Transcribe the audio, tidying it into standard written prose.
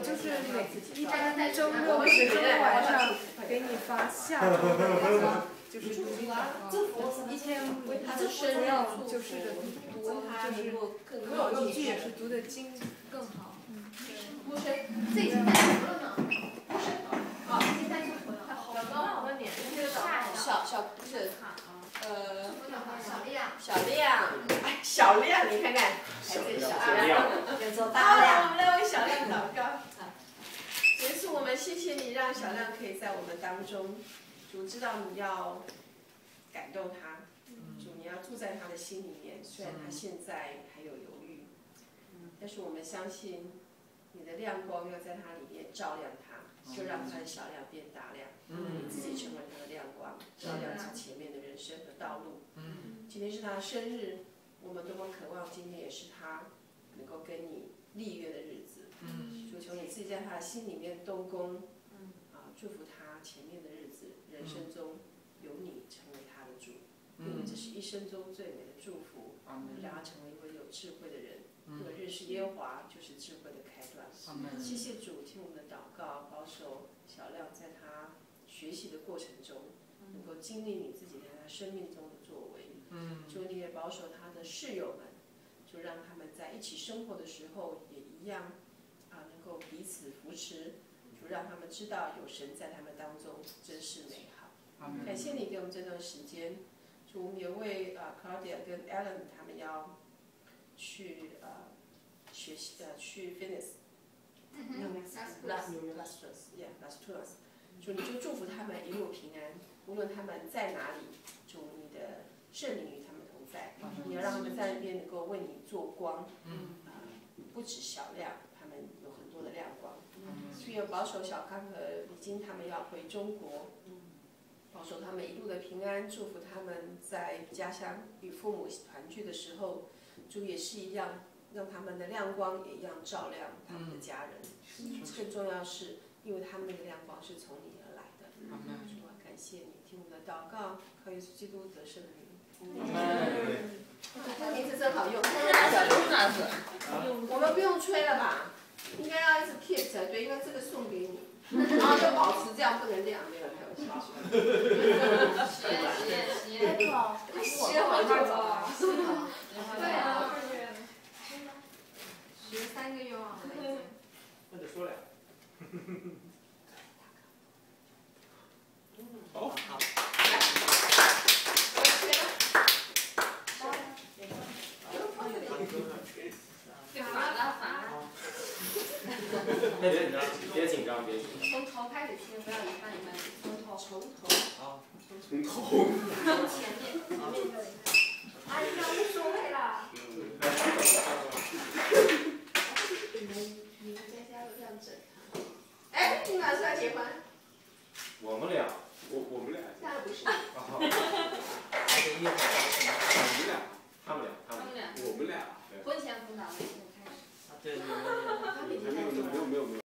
就是一般周六或者周日晚上给你发下周的那个就是读经祷告，一天他的生日就是读就是更一句也是读的经更好。 这已经带出了呢。好，已经带出了。小高，我问你，这个小不是小亮，你看看，小亮，有做大亮。我们来为小亮祷告。耶稣，我们谢谢你，让小亮可以在我们当中。主知道你要感动他，主你要住在他的心里面。虽然他现在还有犹豫，但是我们相信你的亮光要在他里面照亮他，就让他的小亮变大亮，你自己成为他的亮光，照亮他前面的人生的道路。今天是他的生日，我们多么渴望今天也是他能够跟你立约的日子。主求你自己在他的心里面动工，祝福他前面的日子，人生中有你成为他的主，因为这是一生中最美的祝福，让他成为一位有智慧的人。因为认识耶和华就是智慧的开端。谢谢主，听我们的祷告，保守小亮在他学习的过程中，能够经历你自己在他生命中的作为。主你也保守他的室友们，就让他们在一起生活的时候也一样能够彼此扶持。主让他们知道有神在他们当中，真是美好。感谢你给我们这段时间。主，我们也为Claudia 跟 Alan 他们要去学习去 Venice， Las Tunas， 主你就祝福他们一路平安，无论他们在哪里，主你的圣灵与他们同在。你要让他们在那边能够为你做光，不止小亮，他们有很多的亮光。所以保守小康和李金他们要回中国，保守他们一路的平安，祝福他们在家乡与父母团聚的时候，主也是一样，让他们的亮光也一样照亮他们的家人。更重要是，因为他们那个亮光是从你而来的。主啊，感谢你，听我们的祷告，靠耶稣基督得胜的名。这名字真好用，我们不用吹了吧？应该要一直 keep 才对，因为这个送给你，然后就保持这样，不能亮，没有开玩笑。实验，学好就好。对啊，13个愿望了已经。 那就说了。好。 别紧张，别紧张。 从头开始听，不要一半一半，从头。 从头。 从前面。哎呀。